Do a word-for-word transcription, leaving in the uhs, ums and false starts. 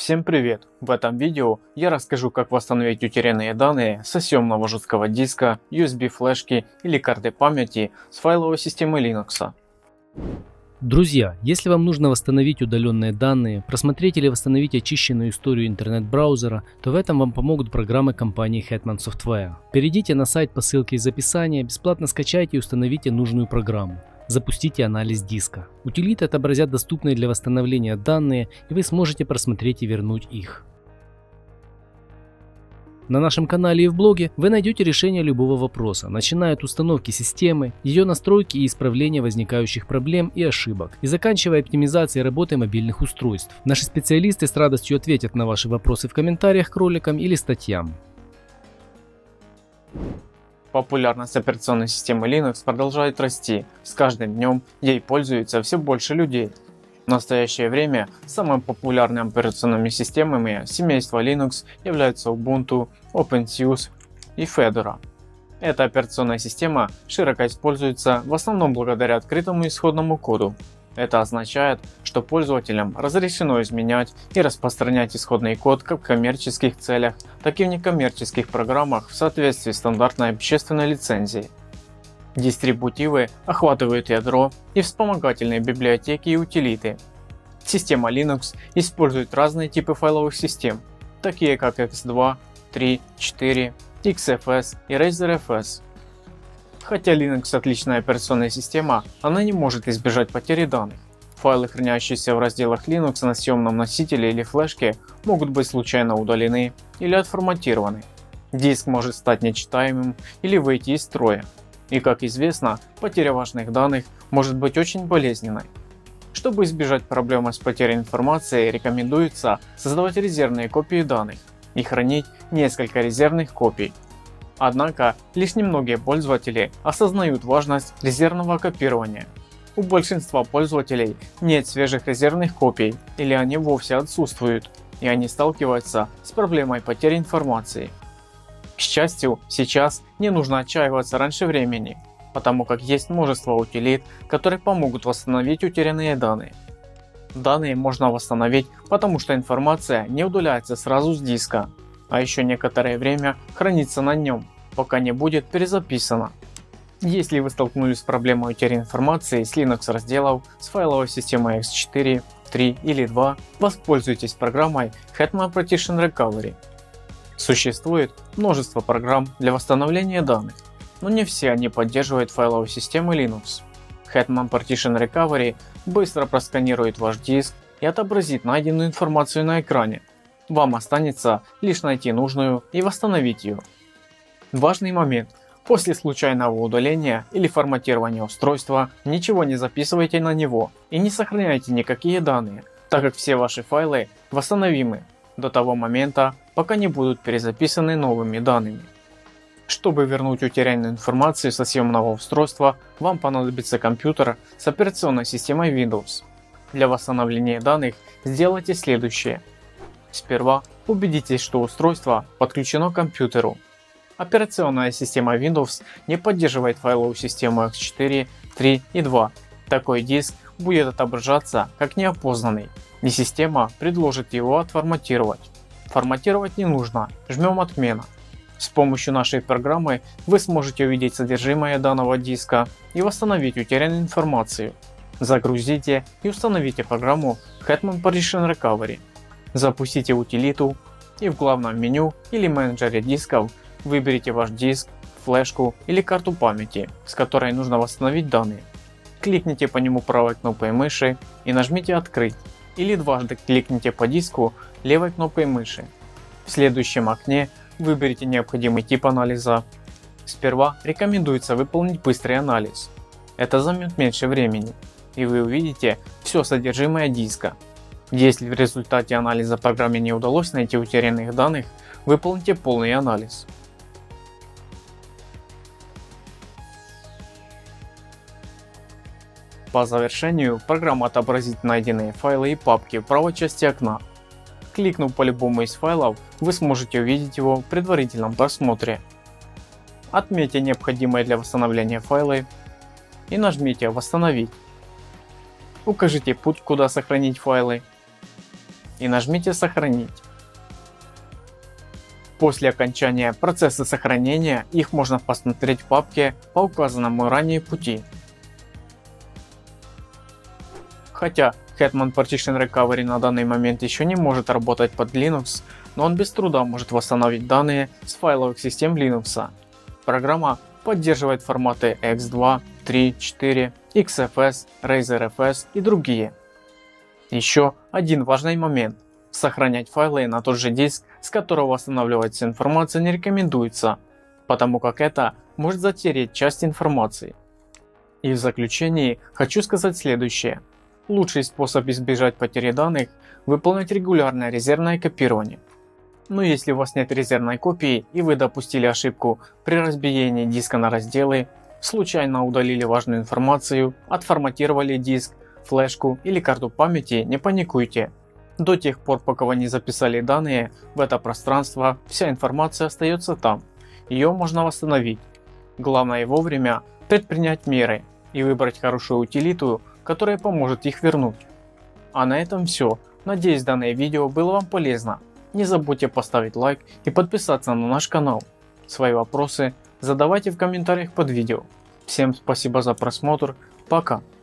Всем привет! В этом видео я расскажу, как восстановить утерянные данные со съемного жесткого диска, ю эс би флешки или карты памяти с файловой системы Linux. Друзья, если вам нужно восстановить удаленные данные, просмотреть или восстановить очищенную историю интернет-браузера, то в этом вам помогут программы компании Hetman Software. Перейдите на сайт по ссылке из описания, бесплатно скачайте и установите нужную программу. Запустите анализ диска. Утилиты отобразят доступные для восстановления данные, и вы сможете просмотреть и вернуть их. На нашем канале и в блоге вы найдете решение любого вопроса, начиная от установки системы, ее настройки и исправления возникающих проблем и ошибок, и заканчивая оптимизацией работы мобильных устройств. Наши специалисты с радостью ответят на ваши вопросы в комментариях к роликам или статьям. Популярность операционной системы Linux продолжает расти, с каждым днем ей пользуется все больше людей. В настоящее время самыми популярными операционными системами семейства Linux являются Ubuntu, OpenSUSE и Fedora. Эта операционная система широко используется в основном благодаря открытому исходному коду. Это означает, что пользователям разрешено изменять и распространять исходный код как в коммерческих целях, так и в некоммерческих программах в соответствии с стандартной общественной лицензией. Дистрибутивы охватывают ядро и вспомогательные библиотеки и утилиты. Система Linux использует разные типы файловых систем, такие как икс два, три, четыре, икс эф эс и Razer эф эс. Хотя Linux отличная операционная система, она не может избежать потери данных. Файлы, хранящиеся в разделах Linux на съемном носителе или флешке, могут быть случайно удалены или отформатированы. Диск может стать нечитаемым или выйти из строя. И, как известно, потеря важных данных может быть очень болезненной. Чтобы избежать проблемы с потерей информации, рекомендуется создавать резервные копии данных и хранить несколько резервных копий. Однако, лишь немногие пользователи осознают важность резервного копирования. У большинства пользователей нет свежих резервных копий или они вовсе отсутствуют, и они сталкиваются с проблемой потери информации. К счастью, сейчас не нужно отчаиваться раньше времени, потому как есть множество утилит, которые помогут восстановить утерянные данные. Данные можно восстановить, потому что информация не удаляется сразу с диска, а еще некоторое время хранится на нем, пока не будет перезаписана. Если вы столкнулись с проблемой утери информации с Linux разделов с файловой системой икс четыре, три или два, воспользуйтесь программой Hetman Partition Recovery. Существует множество программ для восстановления данных, но не все они поддерживают файловые системы Linux. Hetman Partition Recovery быстро просканирует ваш диск и отобразит найденную информацию на экране. Вам останется лишь найти нужную и восстановить ее. Важный момент. После случайного удаления или форматирования устройства ничего не записывайте на него и не сохраняйте никакие данные, так как все ваши файлы восстановимы до того момента, пока не будут перезаписаны новыми данными. Чтобы вернуть утерянную информацию со съемного устройства, вам понадобится компьютер с операционной системой Windows. Для восстановления данных сделайте следующее. Сперва убедитесь, что устройство подключено к компьютеру. Операционная система Windows не поддерживает файловую систему икс четыре, три и два. Такой диск будет отображаться как неопознанный, и система предложит его отформатировать. Форматировать не нужно, жмем «Отмена». С помощью нашей программы вы сможете увидеть содержимое данного диска и восстановить утерянную информацию. Загрузите и установите программу Hetman Partition Recovery. Запустите утилиту и в главном меню или менеджере дисков выберите ваш диск, флешку или карту памяти, с которой нужно восстановить данные. Кликните по нему правой кнопкой мыши и нажмите «Открыть» или дважды кликните по диску левой кнопкой мыши. В следующем окне выберите необходимый тип анализа. Сперва рекомендуется выполнить быстрый анализ. Это займет меньше времени, и вы увидите все содержимое диска. Если в результате анализа программе не удалось найти утерянных данных, выполните полный анализ. По завершению программа отобразит найденные файлы и папки в правой части окна. Кликнув по любому из файлов, вы сможете увидеть его в предварительном просмотре. Отметьте необходимые для восстановления файлы и нажмите «Восстановить». Укажите путь, куда сохранить файлы. и нажмите «Сохранить». После окончания процесса сохранения их можно посмотреть в папке по указанному ранее пути. Хотя Hetman Partition Recovery на данный момент еще не может работать под Linux, но он без труда может восстановить данные с файловых систем Linux. Программа поддерживает форматы икс два, три, четыре, икс эф эс, RazorFS и другие. Еще один важный момент. Сохранять файлы на тот же диск, с которого восстанавливается информация, не рекомендуется, потому как это может затереть часть информации. И в заключении хочу сказать следующее. Лучший способ избежать потери данных – выполнять регулярное резервное копирование. Но если у вас нет резервной копии и вы допустили ошибку при разбиении диска на разделы, случайно удалили важную информацию, отформатировали диск, флешку или карту памяти, не паникуйте. До тех пор, пока вы не записали данные в это пространство, вся информация остается там. Ее можно восстановить. Главное вовремя предпринять меры и выбрать хорошую утилиту, которая поможет их вернуть. А на этом все. Надеюсь, данное видео было вам полезно. Не забудьте поставить лайк и подписаться на наш канал. Свои вопросы задавайте в комментариях под видео. Всем спасибо за просмотр. Пока.